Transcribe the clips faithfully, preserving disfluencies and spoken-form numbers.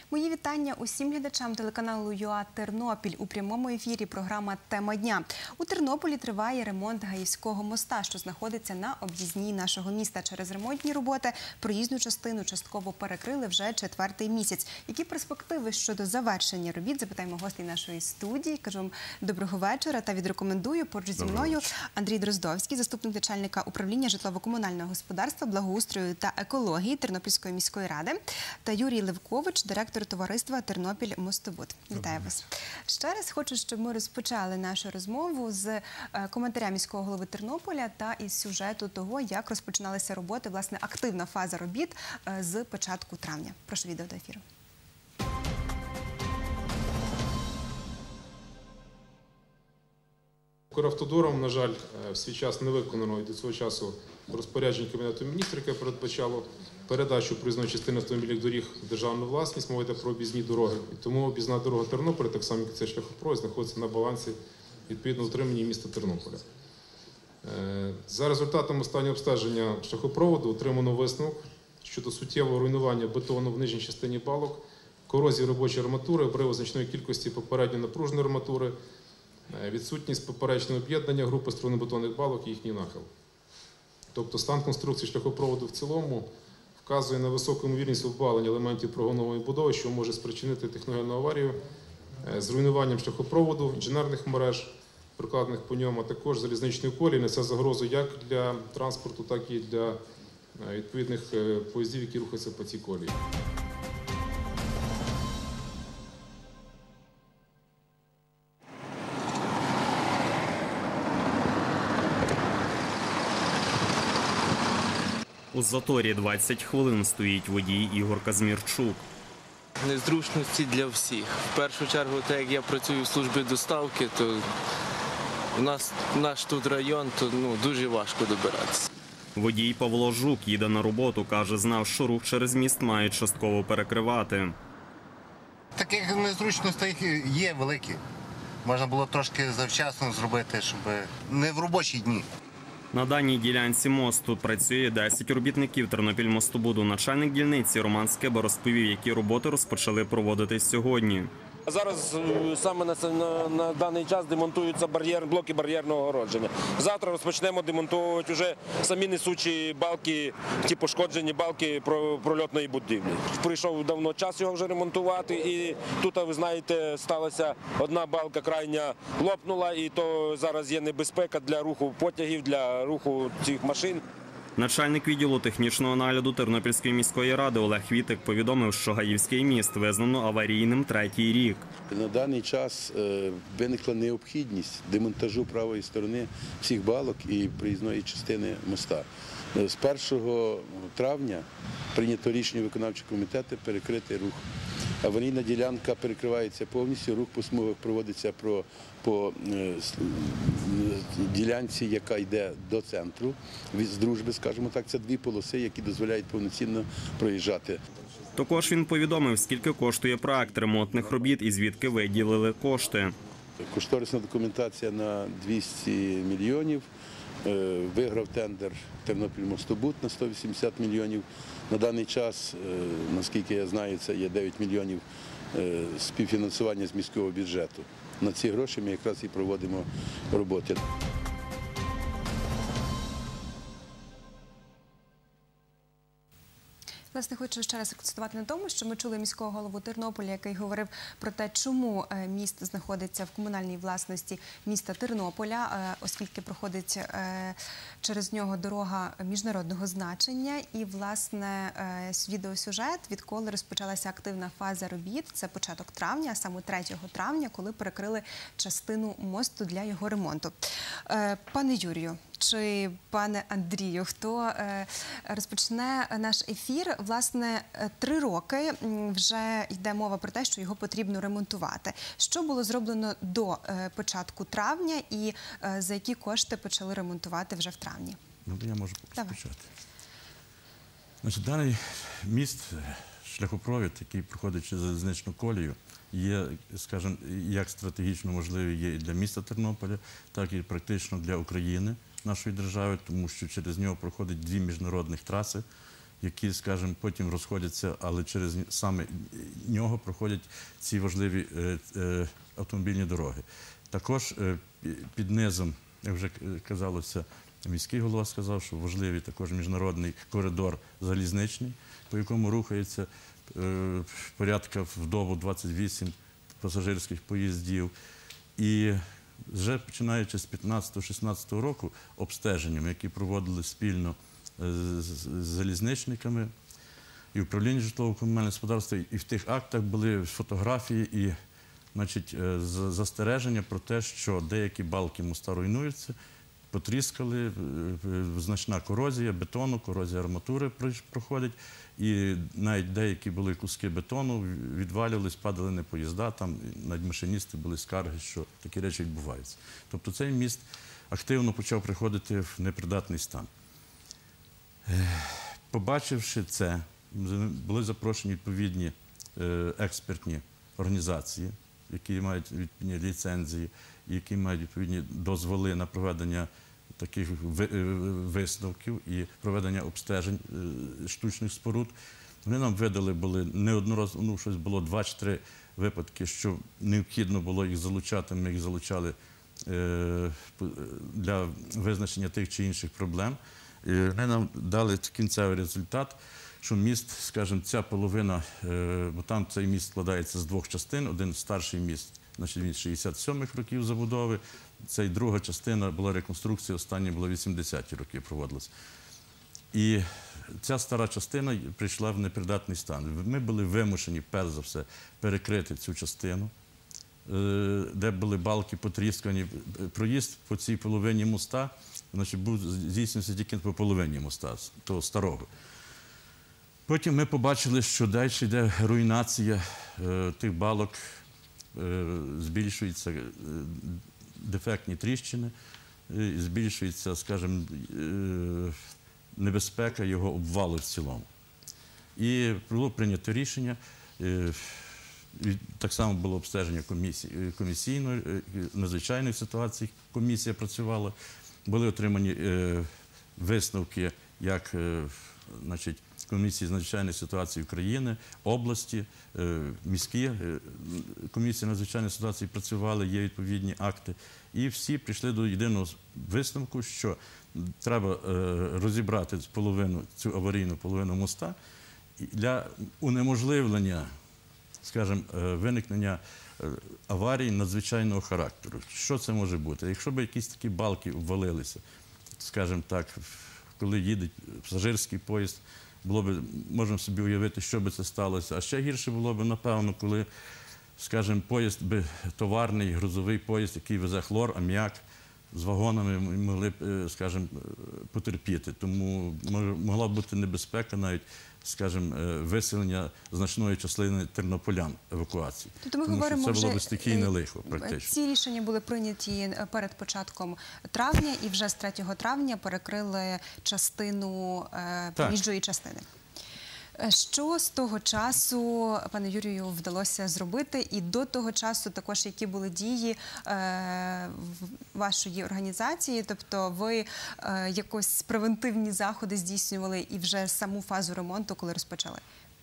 Мої вітання усім глядачам телеканалу ЮА Тернопіль. У прямому ефірі програма «Тема дня». У Тернополі триває ремонт Гаївського моста, що знаходиться на об'їзній нашого міста. Через ремонтні роботи проїзну частину частково перекрили вже четвертий місяць. Які перспективи щодо завершення робіт? Запитаємо гостей нашої студії. Кажу вам доброго вечора та відрекомендую поруч зі мною Андрій Дроздовський, заступник начальника управління житлово-комунального господарства, благоустрою та екології Тернопільської міської ради, та Юрій Левкович, директор товариства «Тернопіль-Мостобуд». Вітаю вас. Ще раз хочу, щоб ми розпочали нашу розмову з коментаря міського голови Тернополя та із сюжету того, як розпочиналися роботи, власне, активна фаза робіт з початку травня. Прошу відео до ефіру. Укравтодором, на жаль, в свій час не виконано і до цього часу розпорядження Кабінету міністрів, яке передбачало передачу проїзної частини автомобільних доріг в державну власність, мова йде про об'їзні дороги. І тому об'їзна дорога Тернополя, так само як і цей шляхопровід, знаходиться на балансі відповідно утримання міста Тернополя. За результатом останнього обстеження шляхопроводу отримано висновок щодо суттєвого руйнування бетону в нижній частині балок, корозії робочої арматури, обриву значної кількості попередньо напруженої арматури, відсутність поперечного об'єднання групи струнобетонних балок і їхній нахил. Тобто стан конструкції шляхопроводу в цілому вказує на високу ймовірність обвалення елементів прогонової будови, що може спричинити техногенну аварію з руйнуванням шляхопроводу, інженерних мереж, прокладених по ньому, а також залізничної колії, несе загрозу як для транспорту, так і для відповідних поїздів, які рухаються по цій колії. У заторі двадцять хвилин стоїть водій Ігор Казмірчук. Незручності для всіх. В першу чергу, так як я працюю в службі доставки, то у нас наш тут район, то ну, дуже важко добиратися. Водій Павло Жук їде на роботу, каже, знав, що рух через міст мають частково перекривати. Таких незручностей є великі. Можна було трошки завчасно зробити, щоб не в робочі дні. На даній ділянці мосту працює десять робітників Тернопіль-Мостобуду. Начальник дільниці Роман Скиба розповів, які роботи розпочали проводити сьогодні. Зараз саме на, на, на даний час демонтуються бар'єр, блоки бар'єрного огородження. Завтра розпочнемо демонтувати вже самі несучі балки, ті пошкоджені балки прольотної будівлі. Прийшов давно час його вже ремонтувати, і тут, ви знаєте, сталася одна балка крайня лопнула, і то зараз є небезпека для руху потягів, для руху цих машин. Начальник відділу технічного нагляду Тернопільської міської ради Олег Вітик повідомив, що Гаївський міст визнано аварійним третій рік. На даний час виникла необхідність демонтажу правої сторони всіх балок і проїзної частини моста. З першого травня прийнято рішення виконавчого комітету перекрити рух. Аварійна ділянка перекривається повністю, рух по смугах проводиться про, по е, ділянці, яка йде до центру, з Дружби, скажімо так, це дві полоси, які дозволяють повноцінно проїжджати. Також він повідомив, скільки коштує проект ремонтних робіт і звідки виділили кошти. Кошторисна документація на двісті мільйонів. Виграв тендер «Тернопіль-Мостобуд» на сто вісімдесят мільйонів. На даний час, наскільки я знаю, це є дев'ять мільйонів співфінансування з міського бюджету. На ці гроші ми якраз і проводимо роботи. Власне, хочу ще раз акцентувати на тому, що ми чули міського голову Тернополя, який говорив про те, чому міст знаходиться в комунальній власності міста Тернополя, оскільки проходить через нього дорога міжнародного значення. І, власне, відеосюжет, відколи розпочалася активна фаза робіт, це початок травня, а саме третього травня, коли перекрили частину мосту для його ремонту. Пане Юрію, чи пане Андрію, хто розпочне наш ефір? Власне, три роки вже йде мова про те, що його потрібно ремонтувати. Що було зроблено до початку травня і за які кошти почали ремонтувати вже в травні? Ну, я можу розпочати. Значить, даний міст, шляхопровід, який проходить через залізничну колію, є, скажімо, як стратегічно можливий є і для міста Тернополя, так і практично для України, нашої держави, тому що через нього проходять дві міжнародних траси, які, скажімо, потім розходяться, але через саме нього проходять ці важливі автомобільні дороги. Також під низом, як вже казалося, міський голова сказав, що важливий також міжнародний коридор залізничний, по якому рухається порядка в добу двадцять вісім пасажирських поїздів. І вже починаючи з п'ятнадцятого-шістнадцятого року обстеженнями, які проводили спільно з залізничниками і управління житлово-комунального господарства, і в тих актах були фотографії і, значить, застереження про те, що деякі балки моста руйнуються, потріскали, значна корозія бетону, корозія арматури проходить, і навіть деякі були куски бетону, відвалювались, падали на поїзда, там навіть машиністи були скарги, що такі речі відбуваються. Тобто цей міст активно почав приходити в непридатний стан. Побачивши це, були запрошені відповідні експертні організації, які мають відповідні ліцензії, які мають відповідні дозволи на проведення таких висновків і проведення обстежень штучних споруд. Вони нам видали були неодноразово, ну, щось було два чи три випадки, що необхідно було їх залучати, ми їх залучали для визначення тих чи інших проблем. І вони нам дали кінцевий результат, що міст, скажімо, ця половина, бо там цей міст складається з двох частин, один старший міст, значить він шістдесят сьомих років забудови, ця друга частина була реконструкція, остання була вісімдесяті роки проводилася. І ця стара частина прийшла в непридатний стан. Ми були вимушені, перш за все, перекрити цю частину, де були балки потріскані. Проїзд по цій половині моста, значить, був здійснився тільки по половині моста, того старого. Потім ми побачили, що далі йде руйнація тих балок, збільшуються дефектні тріщини, збільшується, скажімо, небезпека його обвалу в цілому. І було прийнято рішення, так само було обстеження комісійної, надзвичайних ситуацій, комісія працювала, були отримані висновки, як, значить, комісії з надзвичайних ситуацій України, області, міські комісії надзвичайних ситуацій працювали, є відповідні акти. І всі прийшли до єдиного висновку, що треба розібрати половину, цю аварійну половину моста для унеможливлення, скажімо, виникнення аварій надзвичайного характеру. Що це може бути? Якщо б якісь такі балки обвалилися, скажімо так, коли їде пасажирський поїзд, було б, можемо собі уявити, що би це сталося. А ще гірше було б, напевно, коли, скажімо, поїзд би товарний, грузовий поїзд, який везе хлор, аміак, з вагонами могли б, скажімо, потерпіти. Тому могла б бути небезпека навіть, скажімо, виселення значної частини тернополян евакуації. Тобто ми Тому говоримо, що це було вже б стихійне лихо, практично. Ці рішення були прийняті перед початком травня, і вже з третього травня перекрили частину проїжджої частини. Що з того часу, пане Юрію, вдалося зробити? І до того часу також які були дії вашої організації? Тобто ви якось превентивні заходи здійснювали і вже саму фазу ремонту, коли розпочали?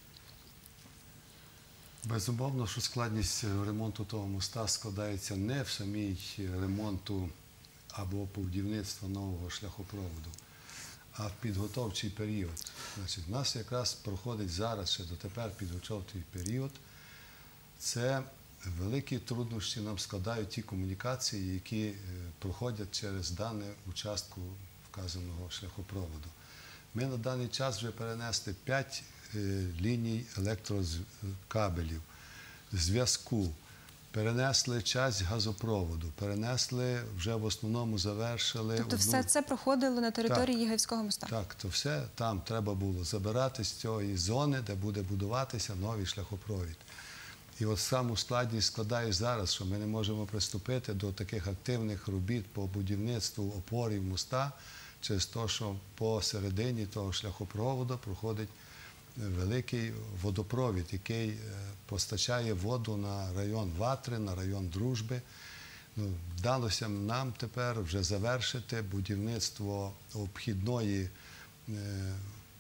Безумовно, що складність ремонту того моста складається не в самій ремонту або будівництва нового шляхопроводу, а в підготовчий період. Значить, у нас якраз проходить зараз, ще дотепер підготовчий період. Це великі труднощі нам складають ті комунікації, які проходять через дану участку вказаного шляхопроводу. Ми на даний час вже перенесли п'ять ліній електрокабелів, зв'язку, перенесли часть газопроводу, перенесли, вже в основному завершили. Тобто одну... все це проходило на території Єгипського моста? Так, то все там треба було забирати з цієї зони, де буде будуватися новий шляхопровід. І от саму складність складає зараз, що ми не можемо приступити до таких активних робіт по будівництву опорів моста, через те, що посередині того шляхопроводу проходить великий водопровід, який постачає воду на район Ватри, на район Дружби. Ну, вдалося нам тепер вже завершити будівництво обхідної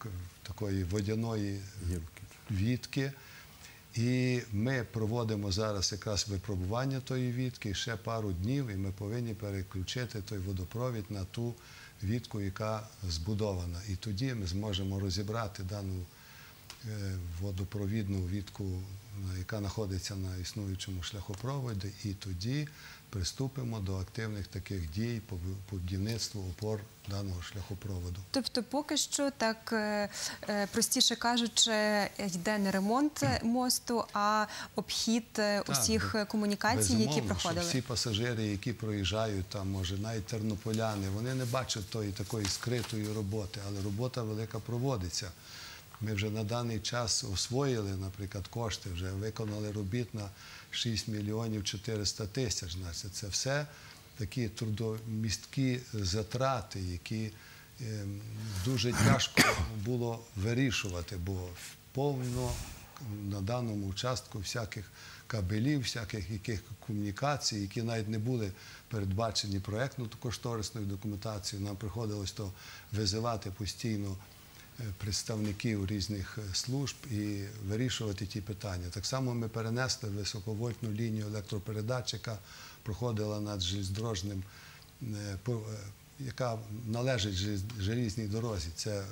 такої водяної вітки. І ми проводимо зараз якраз випробування тої вітки, ще пару днів, і ми повинні переключити той водопровід на ту вітку, яка збудована. І тоді ми зможемо розібрати дану водопровідну вітку, яка знаходиться на існуючому шляхопроводі, і тоді приступимо до активних таких дій по будівництву опор даного шляхопроводу. Тобто поки що, так простіше кажучи, йде не ремонт мосту, а обхід усіх комунікацій, які проходили? Всі пасажири, які проїжджають там, може, навіть тернополяни, вони не бачать тої такої скритої роботи, але робота велика проводиться. Ми вже на даний час освоїли, наприклад, кошти, вже виконали робіт на шість мільйонів чотириста тисяч. Це все такі трудомісткі затрати, які дуже тяжко було вирішувати, бо повно на даному участку всяких кабелів, всяких яких комунікацій, які навіть не були передбачені проєктно-кошторисною документацією. Нам приходилось то визивати постійно представників різних служб і вирішувати ті питання. Так само ми перенесли високовольтну лінію електропередач, яка проходила над железнодорожним, яка належить железній дорозі. Це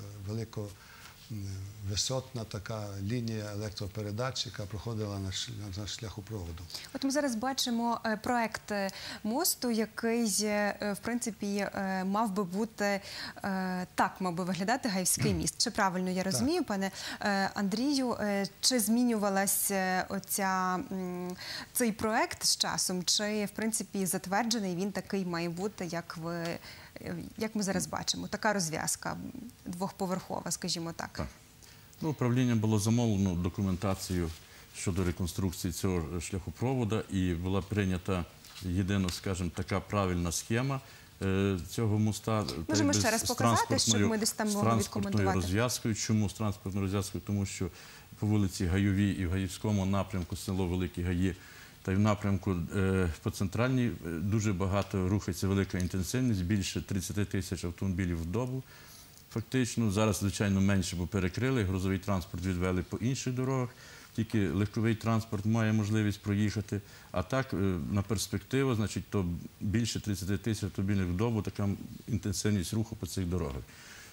великовисотна така лінія електропередач, яка проходила на шляхопроводу. От ми зараз бачимо проект мосту, який, в принципі, мав би бути, так мав би виглядати Гаївський міст. Чи правильно я розумію, пане Андрію? Чи змінювався цей проект з часом? Чи, в принципі, затверджений він такий має бути, як ви... Як ми зараз бачимо, така розв'язка двохповерхова, скажімо так. Так. Ну, управління було замовлено документацію щодо реконструкції цього шляхопроводу, і була прийнята єдина, скажімо, така правильна схема цього моста. Можемо ще раз показати, щоб ми десь там могли відкоментувати. З транспортною розв'язкою. Чому з транспортною розв'язкою? Тому що по вулиці Гайовій і в Гаївському напрямку село Великі Гаї та й в напрямку по центральній дуже багато рухається, велика інтенсивність, більше тридцять тисяч автомобілів в добу. Фактично, зараз, звичайно, менше, бо перекрили, грузовий транспорт відвели по інших дорогах, тільки легковий транспорт має можливість проїхати. А так, на перспективу, значить, то більше тридцять тисяч автомобілів в добу, така інтенсивність руху по цих дорогах.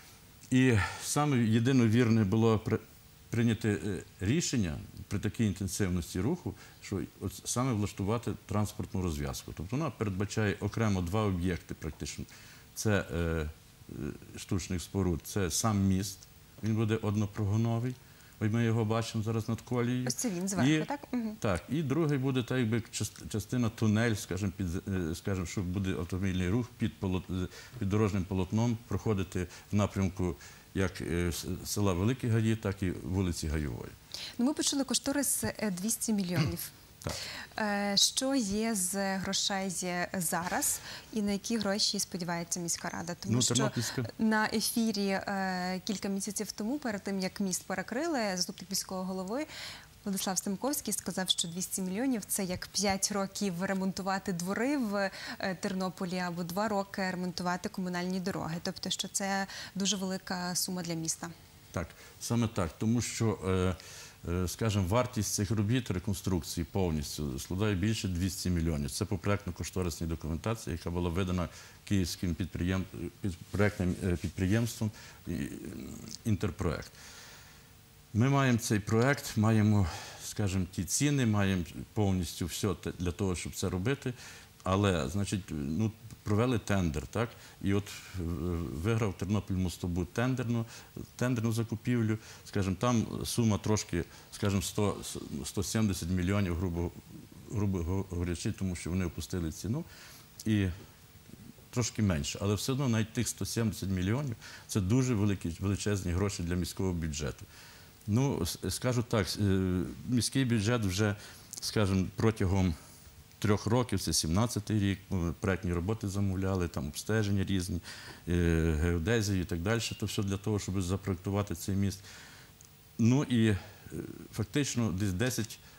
І саме єдино вірне було прийняти рішення при такій інтенсивності руху, що от саме влаштувати транспортну розв'язку. Тобто вона передбачає окремо два об'єкти практично. Це е, штучних споруд, це сам міст, він буде однопрогоновий, ми його бачимо зараз над колією. Ось це він зверху, і, так? Угу. Так, і другий буде так, якби частина тунель, скажімо, під, скажімо, що буде автомобільний рух під, полот, під дорожнім полотном проходити в напрямку як села Великі Гаї, так і вулиці Гайової. Ну, ми почули кошторис двісті мільйонів. Так. Що є з грошей зараз і на які гроші сподівається міська рада? Тому ну, що Тернопільська... на ефірі е, кілька місяців тому, перед тим, як міст перекрили, заступник міського голови Владислав Стемковський сказав, що двісті мільйонів – це як п'ять років ремонтувати двори в Тернополі або два роки ремонтувати комунальні дороги. Тобто, що це дуже велика сума для міста. Так, саме так. Тому що, скажімо, вартість цих робіт реконструкції повністю складає більше двісті мільйонів. Це по проєктно-кошторисній документації, яка була видана київським підприєм... проєктним підприємством «Інтерпроект». Ми маємо цей проєкт, маємо, скажімо, ті ціни, маємо повністю все для того, щоб це робити, але, значить, ну, провели тендер, так, і от виграв Тернопільмостобуд тендерну, тендерну закупівлю, скажімо, там сума трошки, скажімо, сто сімдесят мільйонів, грубо, грубо говорячи, тому що вони опустили ціну, і трошки менше, але все одно навіть тих сто сімдесят мільйонів – це дуже великі, величезні гроші для міського бюджету. Ну, скажу так, міський бюджет вже, скажімо, протягом трьох років, це сімнадцятий рік, проєктні роботи замовляли, там обстеження різні, геодезії і так далі, то все для того, щоб запроєктувати цей міст. Ну і фактично десь десять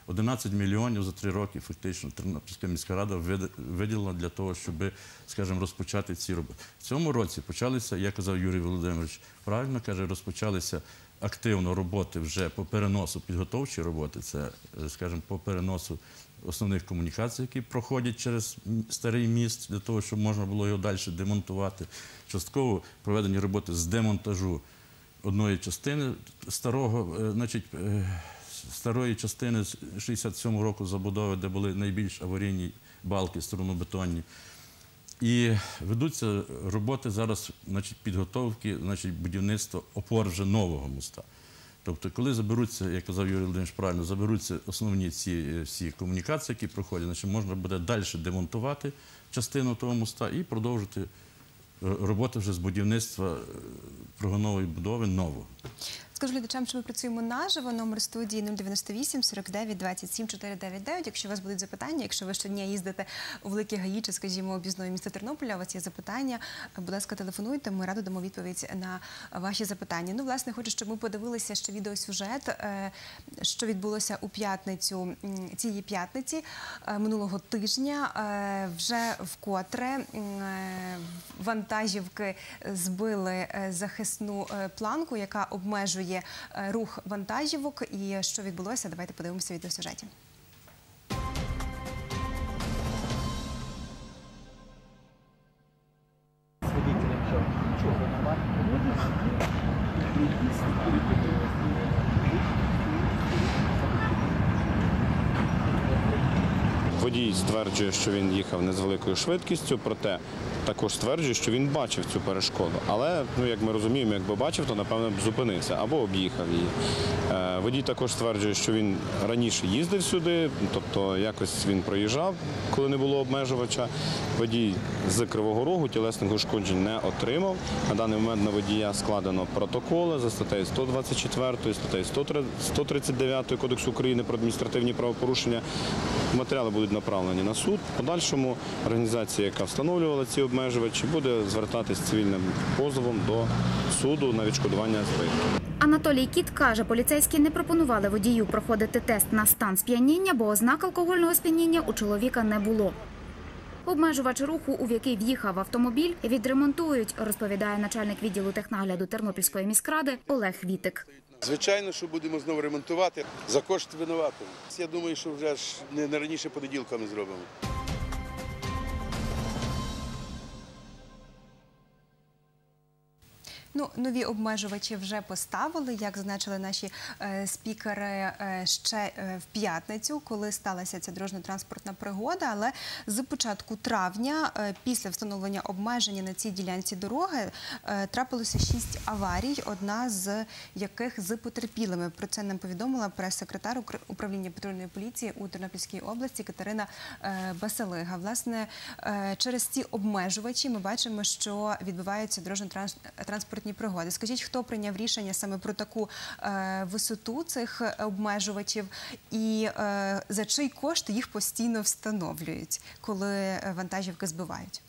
одинадцять мільйонів за три роки фактично Тернопільська міська рада виділила для того, щоб, скажімо, розпочати ці роботи. В цьому році почалися, як казав Юрій Володимирович, правильно каже, розпочалися активно роботи вже по переносу, підготовчі роботи, це, скажімо, по переносу основних комунікацій, які проходять через старий міст, для того, щоб можна було його далі демонтувати. Частково проведені роботи з демонтажу одної частини старого, значить, старої частини з шістдесят сьомого року забудови, де були найбільш аварійні балки струнобетонні. І ведуться роботи зараз, значить, підготовки, значить, будівництва опор вже нового моста. Тобто, коли заберуться, як казав Юрій Володимирович правильно, заберуться основні ці всі комунікації, які проходять, значить, можна буде далі демонтувати частину того моста і продовжити роботи вже з будівництва прогонової будови нового. Скажу глядачам, що ми працюємо наживо. Номер студії нуль дев'яносто вісім сорок дев'ять двадцять сім чотириста дев'яносто дев'ять. Якщо у вас будуть запитання, якщо ви щодня їздите у Великі Гаї чи, скажімо, об'їзної міста Тернополя, у вас є запитання, будь ласка, телефонуйте, ми радо дамо відповідь на ваші запитання. Ну, власне, хочу, щоб ми подивилися ще відеосюжет, що відбулося у п'ятницю, цієї п'ятниці, минулого тижня. Вже вкотре вантажівки збили захисну планку, яка обмежує рух вантажівок. І що відбулося, давайте подивимося в відеосюжеті. Водій стверджує, що він їхав не з великою швидкістю, проте також стверджує, що він бачив цю перешкоду. Але, ну, як ми розуміємо, якби бачив, то, напевно, б зупинився або об'їхав її. Е, водій також стверджує, що він раніше їздив сюди, тобто якось він проїжджав, коли не було обмежувача. Водій з Кривого Рогу тілесних ушкоджень не отримав. На даний момент на водія складено протоколи за статтею сто двадцять чотири, статтею сто тридцять дев'ять Кодексу України про адміністративні правопорушення. Матеріали будуть направлені на суд. В подальшому організація, яка встановлювала ці обмежувачі, буде звертатись цивільним позовом до суду на відшкодування збитків. Анатолій Кіт каже, поліцейські не пропонували водію проходити тест на стан сп'яніння, бо ознак алкогольного сп'яніння у чоловіка не було. Обмежувач руху, у який в'їхав автомобіль, відремонтують, розповідає начальник відділу технагляду Тернопільської міськради Олег Вітик. Звичайно, що будемо знову ремонтувати за кошти винуватого. Я думаю, що вже ж не раніше понеділка ми зробимо. Ну, нові обмежувачі вже поставили, як зазначили наші е, спікери, е, ще е, в п'ятницю, коли сталася ця дорожньо-транспортна пригода. Але з початку травня, е, після встановлення обмеження на цій ділянці дороги, е, трапилося шість аварій, одна з яких з потерпілими. Про це нам повідомила прес-секретар управління патрульної поліції у Тернопільській області Катерина е, Басалига. Власне, е, через ці обмежувачі ми бачимо, що відбуваються дорожньо-транспортні пригоди. Скажіть, хто прийняв рішення саме про таку е, висоту цих обмежувачів і е, за чий кошт їх постійно встановлюють, коли вантажівки збивають?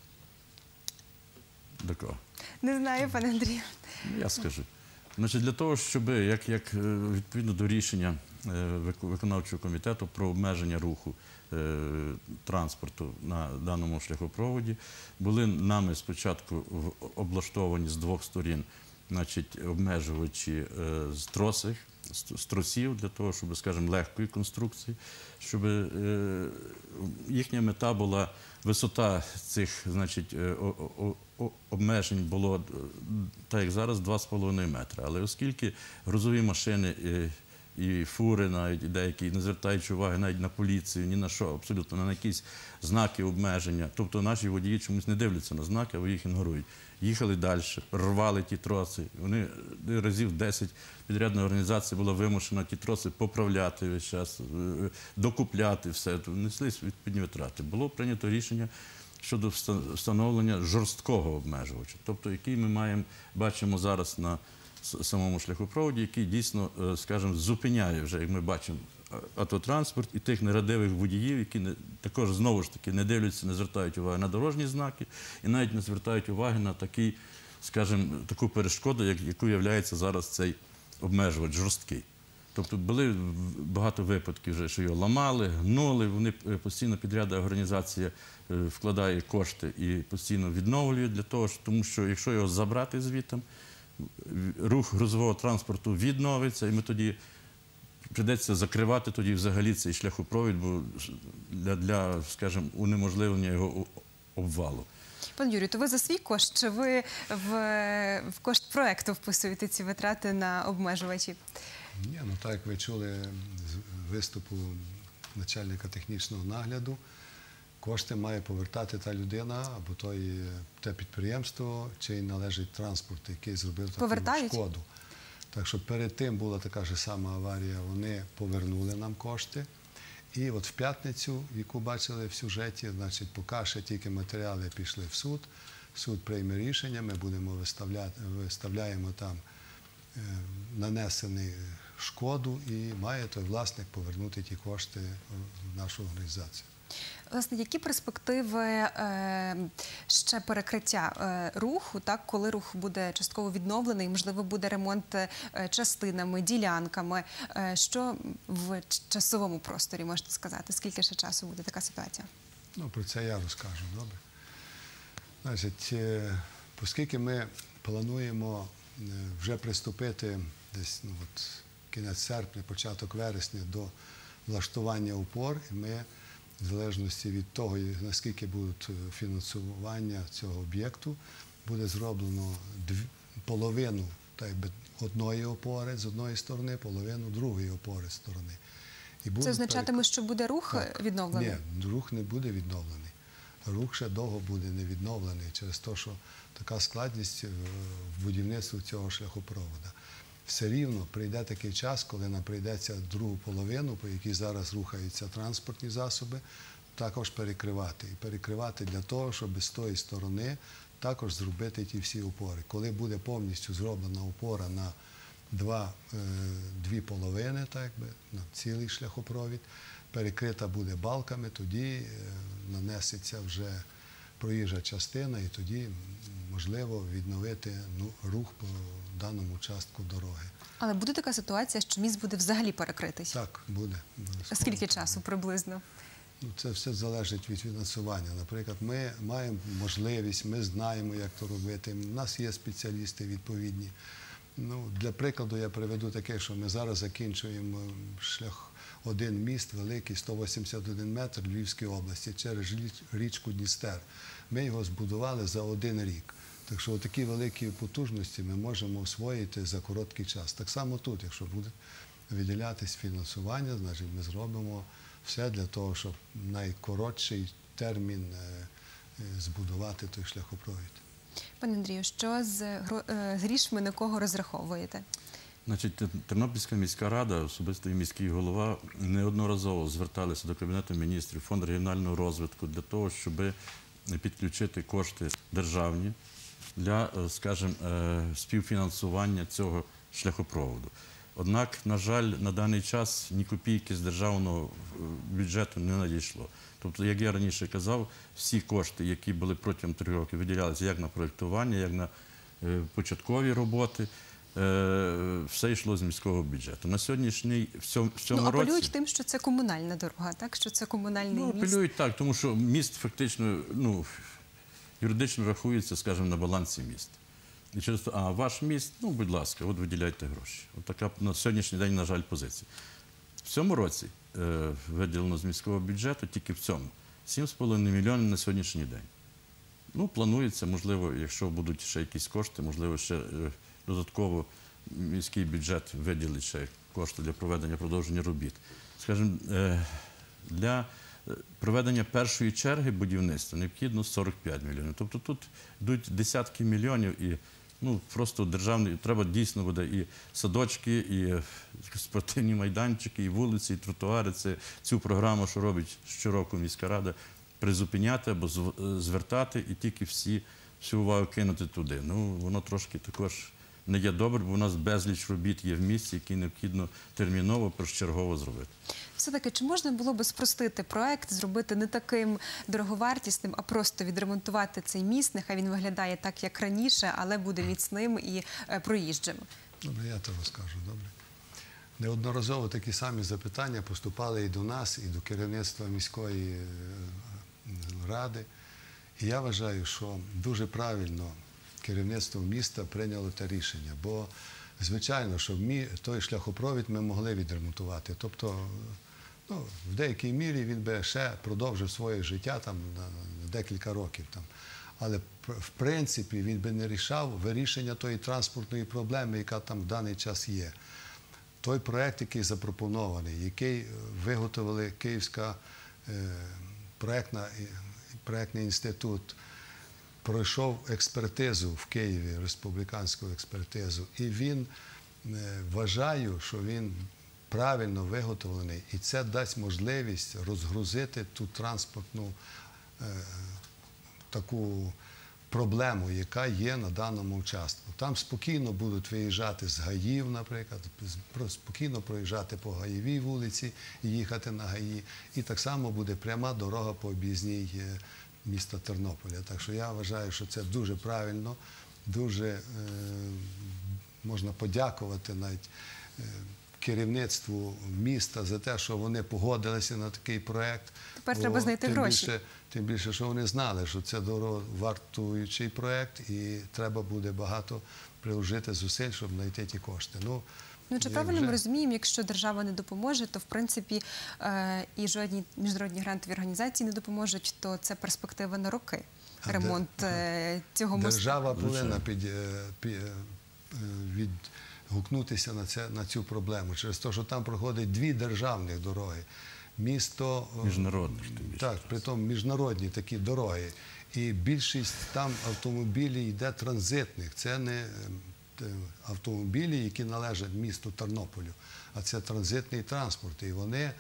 До кого? Не знаю, пане Андрію. Я скажу. Значить, для того, щоб, як, як відповідно до рішення виконавчого комітету про обмеження руху транспорту на даному шляхопроводі, були нами спочатку облаштовані з двох сторін, значить, обмежувачі з тросів, з тросів, для того, щоб, скажімо, легкої конструкції, щоб їхня мета була висота цих, значить, обмежень було, так як зараз, два з половиною метри. Але оскільки грузові машини і фури, навіть деякі, не звертаючи уваги навіть на поліцію, ні на що, абсолютно, на якісь знаки обмеження. Тобто наші водії чомусь не дивляться на знаки, а їх ігнорують. Їхали далі, рвали ті троси. Вони разів десять підрядна організація була вимушена ті троси поправляти весь час, докупляти все. Неслись відповідні витрати. Було прийнято рішення щодо встановлення жорсткого обмежувача, тобто який ми маємо, бачимо зараз на самому шляхопроводі, який дійсно, скажімо, зупиняє вже, як ми бачимо, автотранспорт і тих нерадивих водіїв, які не, також, знову ж таки, не дивляться, не звертають уваги на дорожні знаки і навіть не звертають уваги на такий, скажімо, таку перешкоду, як, яку є зараз цей обмежувач жорсткий. Тобто були багато випадків, вже, що його ламали, гнули, вони постійно підрядна організація вкладає кошти і постійно відновлює для того, тому що якщо його забрати звідти, рух грузового транспорту відновиться, і ми тоді прийдеться закривати тоді взагалі цей шляхопровід, бо для, для, скажімо, унеможливлення його обвалу. Пане Юрію, то ви за свій кошт, чи ви в, в кошт проекту вписуєте ці витрати на обмежувачі? Ні, ну так як ви чули з виступу начальника технічного нагляду, кошти має повертати та людина або той, те підприємство, чий належить транспорт, який зробив таку шкоду. Так що перед тим була така ж сама аварія, вони повернули нам кошти. І от в п'ятницю, яку бачили в сюжеті, значить, поки ще тільки матеріали пішли в суд, суд прийме рішення, ми будемо виставляти, виставляємо там е, нанесену шкоду і має той власник повернути ті кошти в нашу організацію. Власне, які перспективи е, ще перекриття е, руху, так, коли рух буде частково відновлений, можливо, буде ремонт е, частинами, ділянками? Е, що в часовому просторі можете сказати? Скільки ще часу буде така ситуація? Ну, про це я розкажу, добре. Значить, е, оскільки ми плануємо е, вже приступити десь ну, от, кінець серпня, початок вересня до влаштування опор, і ми в залежності від того, наскільки буде фінансування цього об'єкту, буде зроблено дві, половину так, одної опори з одної сторони, половину другої опори з сторони. І це означатиме, перек... що буде рух так. відновлений? Ні, рух не буде відновлений. Рух ще довго буде не відновлений через те, що така складність в будівництві цього шляхопроводу. Все рівно прийде такий час, коли нам прийдеться другу половину, по якій зараз рухаються транспортні засоби, також перекривати. І перекривати для того, щоб з тої сторони також зробити ті всі опори. Коли буде повністю зроблена опора на два, е, дві половини, так би, на цілий шляхопровід, перекрита буде балками, тоді е, нанесеться вже проїжджа частина, і тоді можливо відновити ну, рух по даному частку дороги. Але буде така ситуація, що міст буде взагалі перекритий? Так, буде. Скільки часу приблизно? Ну, це все залежить від фінансування. Наприклад, ми маємо можливість, ми знаємо, як то робити. У нас є спеціалісти відповідні. Ну, для прикладу я приведу таке, що ми зараз закінчуємо шлях один міст, великий, сто вісімдесят один метр Львівської області, через річку Дністер. Ми його збудували за один рік. Так що такі великі потужності ми можемо освоїти за короткий час. Так само тут, якщо буде виділятись фінансування, значить ми зробимо все для того, щоб в найкоротший термін збудувати той шляхопровід. Пане Андрію, що з грішми на кого розраховуєте? Значить, Тернопільська міська рада, особисто і міський голова, неодноразово зверталися до Кабінету міністрів, Фонд регіонального розвитку для того, щоб підключити кошти державні для, скажімо, співфінансування цього шляхопроводу. Однак, на жаль, на даний час ні копійки з державного бюджету не надійшло. Тобто, як я раніше казав, всі кошти, які були протягом трьох років, виділялися як на проєктування, як на початкові роботи, все йшло з міського бюджету. На сьогоднішній, в цьому, в цьому ну, році... апелюють тим, що це комунальна дорога, так? Що це комунальний ну, міст? Апелюють так, тому що міст фактично, ну, юридично рахується, скажімо, на балансі міста. І через то, а ваш міст, ну, будь ласка, от виділяйте гроші. От така на сьогоднішній день, на жаль, позиція. В цьому році е, виділено з міського бюджету, тільки в цьому, сім з половиною мільйонів на сьогоднішній день. Ну, планується, можливо, якщо будуть ще якісь кошти, можливо, ще е, додатково міський бюджет виділить ще кошти для проведення продовження робіт. Скажімо, е, для проведення першої черги будівництва необхідно сорок п'ять мільйонів. Тобто тут йдуть десятки мільйонів і ну, просто державний, треба дійсно буде і садочки, і спортивні майданчики, і вулиці, і тротуари. Це цю програму, що робить щороку міська рада, призупиняти або звертати і тільки всі, всю увагу кинути туди. Ну, воно трошки також не є добре, бо у нас безліч робіт є в місті, які необхідно терміново, першочергово зробити. Все-таки, чи можна було би спростити проект, зробити не таким дороговартісним, а просто відремонтувати цей міст, нехай він виглядає так, як раніше, але буде міцним і проїжджим? Добре, я то розкажу, добре. Неодноразово такі самі запитання поступали і до нас, і до керівництва міської ради. І я вважаю, що дуже правильно керівництво міста прийняло те рішення, бо, звичайно, що той шляхопровід ми могли відремонтувати. Тобто, ну, в деякій мірі він би ще продовжив своє життя там, на декілька років. Там. Але, в принципі, він би не рішав вирішення тої транспортної проблеми, яка там в даний час є. Той проєкт, який запропонований, який виготовили Київська е, проєктна, проєктний інститут, пройшов експертизу в Києві, республіканську експертизу, і він, е, вважаю, що він правильно виготовлений, і це дасть можливість розгрузити ту транспортну е, таку проблему, яка є на даному участку. Там спокійно будуть виїжджати з гаїв, наприклад, спокійно проїжджати по Гаєвій вулиці і їхати на гаї. І так само буде пряма дорога по об'їзній міста Тернополя. Так що я вважаю, що це дуже правильно, дуже е, можна подякувати навіть е, керівництву міста за те, що вони погодилися на такий проєкт. Тепер Бо, треба знайти тим гроші. Більше, тим більше, що вони знали, що це дороговартуючий проєкт і треба буде багато приложити зусиль, щоб знайти ті кошти. Ну, Ну, чи правильно вже... ми розуміємо, якщо держава не допоможе, то, в принципі, е і жодні міжнародні грантові організації не допоможуть, то це перспектива на роки, ремонт е цього мосту. Держава повинна під, під, від... гукнутися на, це, на цю проблему, через те, що там проходить дві державних дороги. Місто... Міжнародних. Так, притом міжнародні такі дороги. І більшість там автомобілів йде транзитних. Це не автомобілі, які належать місту Тернополю, а це транзитний транспорт. І вони,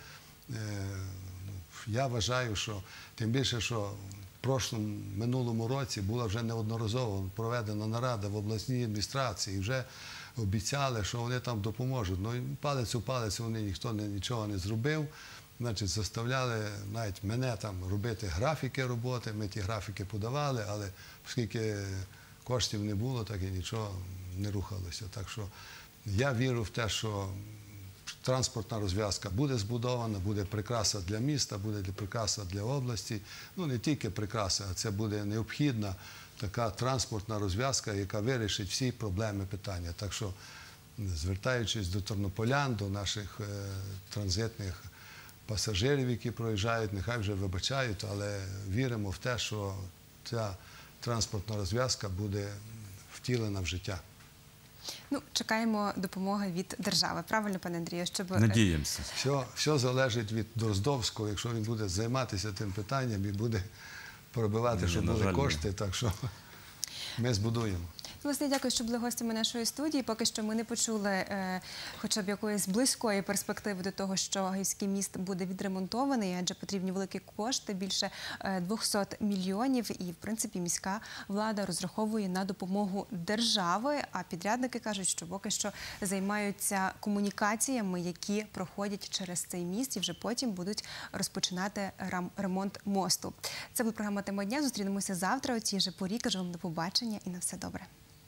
я вважаю, що тим більше, що в прошлому, минулому році була вже неодноразово проведена нарада в обласній адміністрації, і вже обіцяли, що вони там допоможуть. Ну, палець у палець вони ніхто не, нічого не зробив. Значить, заставляли навіть мене там робити графіки роботи, ми ті графіки подавали, але оскільки коштів не було, так і нічого не рухалося. Так що я вірю в те, що транспортна розв'язка буде збудована, буде прикраса для міста, буде прикраса для області. Ну, не тільки прикраса, а це буде необхідна така транспортна розв'язка, яка вирішить всі проблеми питання. Так що, звертаючись до тернополян, до наших е, транзитних пасажирів, які проїжджають, нехай вже вибачають, але віримо в те, що ця транспортна розв'язка буде втілена в життя. Ну, чекаємо допомоги від держави. Правильно, пане Андрію? Щоб... Надіємося. Все, все залежить від Дроздовського. Якщо він буде займатися тим питанням і буде пробивати, щоб були кошти, так що ми збудуємо. Власне, дякую, що були гостями нашої студії. Поки що ми не почули е, хоча б якоїсь близької перспективи до того, що Гаївський міст буде відремонтований, адже потрібні великі кошти, більше е, двохсот мільйонів. І, в принципі, міська влада розраховує на допомогу держави, а підрядники кажуть, що поки що займаються комунікаціями, які проходять через цей міст, і вже потім будуть розпочинати ремонт мосту. Це була програма «Тема дня». Зустрінемося завтра о цій же порі. Кажу вам до побачення і на все добре.